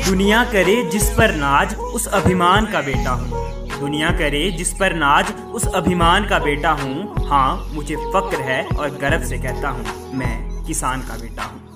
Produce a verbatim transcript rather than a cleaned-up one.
दुनिया करे जिस पर नाज उस अभिमान का बेटा हूँ। दुनिया करे जिस पर नाज उस अभिमान का बेटा हूँ। हाँ, मुझे फक्र है और गर्व से कहता हूँ, मैं किसान का बेटा हूँ।